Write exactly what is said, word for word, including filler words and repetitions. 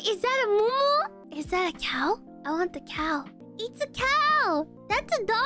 Wait, is that a mumu? Is that a cow? I want the cow. It's a cow! That's a dog!